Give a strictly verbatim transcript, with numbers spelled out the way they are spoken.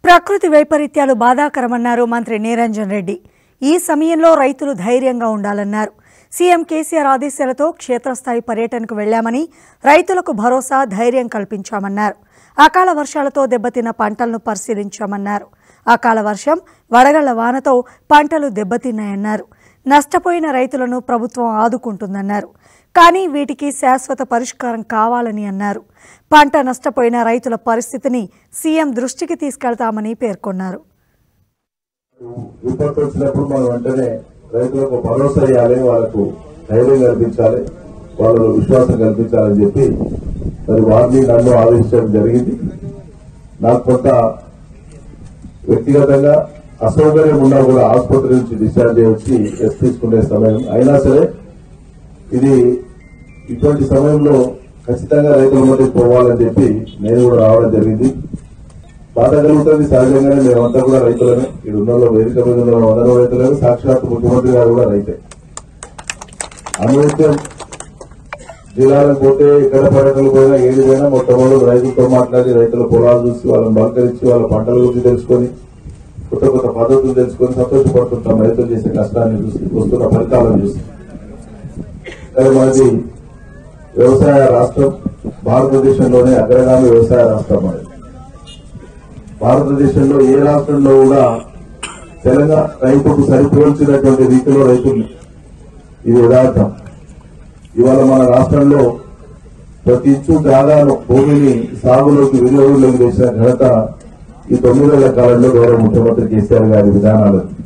ప్రకృతి వైపరీత్యాలు బాధాకరమన్నారు మంత్రి నిరంజన్ రెడ్డి. ఈ సమయంలో రైతులు ధైర్యంగా ఉండాలన్నారు. సీఎం కేసీఆర్ ఆదేశాలతో క్షేత్రస్థాయి పర్యటనకు వెళ్లామని, రైతులకు భరోసా ధైర్యం కల్పించామన్నారు. అకాల వర్షాలతో దెబ్బతిన్న పంటలను పరిశీలించామన్నారు. అకాల వర్షం, వడగళ్ల వానతో పంటలు దెబ్బతిన్నాయన్నారు. నష్టపోయిన రైతులను ప్రభుత్వం ఆదుకుంటుందన్నారు. కానీ వీటికి శాశ్వత పరిష్కారం కావాలని అన్నారు. పంట నష్టపోయిన రైతుల పరిస్థితిని సీఎం దృష్టికి తీసుకెళ్తామని పేర్కొన్నారు. విపత్తు వచ్చినప్పుడు మనం వెంటనే రైతులకు భరోసా ఇవ్వాలి, వాళ్ళకు ధైర్యం కల్పించాలి, వాళ్ళకు విశ్వాసం కల్పించాలని చెప్పి మరి వారిని నన్ను ఆదేశించడం జరిగింది. నాకు కొంత వ్యక్తిగతంగా అసౌకర్యం ఉన్నా కూడా ఆసుపత్రి నుంచి డిశ్చార్జ్ వచ్చి రెస్ట్ తీసుకునే సమయం అయినా సరే ఇది ఇటువంటి సమయంలో ఖచ్చితంగా రైతుల మధ్యకి పోవాలని చెప్పి నేను కూడా రావడం జరిగింది. బాధ కలుగుతుంది సహజంగానే. మేమంతా కూడా రైతులమే. ఇక్కడ ఉన్న వేదిక మీద ఉన్న వందల రైతులమే. సాక్షాత్ ముఖ్యమంత్రి గారు కూడా రైతే. అనునిత్యం జిల్లాలకు పోతే ఎక్కడ పర్యటనలు పోయినా ఏది పోయినా మొట్టమొదటి రైతులతో మాట్లాడి రైతుల పొలాలు చూసి వాళ్ళని బలకరించి వాళ్ళ పంటల గురించి తెలుసుకొని కొత్త కొత్త పద్ధతులు తెలుసుకొని సంతోషపడుతుంటాం. రైతులు చేసే కష్టాన్ని చూసి వస్తున్న ఫలితాలను చూసి. మనది వ్యవసాయ రాష్ట్రం, భారతదేశంలోనే అగ్రగామి వ్యవసాయ రాష్ట్రం అనేది. భారతదేశంలో ఏ రాష్ట్రంలో కూడా తెలంగాణ రైతుకు సరిపోల్చినటువంటి రీతిలో రైతులు ఇది యథార్థం. ఇవాళ మన రాష్ట్రంలో ప్రతి ఇంచు జాగాను భూమిని సాగులోకి వినియోగంలోకి వేసిన ఘనత ఈ తొమ్మిదేళ్ల కాలంలో గౌరవ ముఖ్యమంత్రి కేసీఆర్ గారి విధానాలు.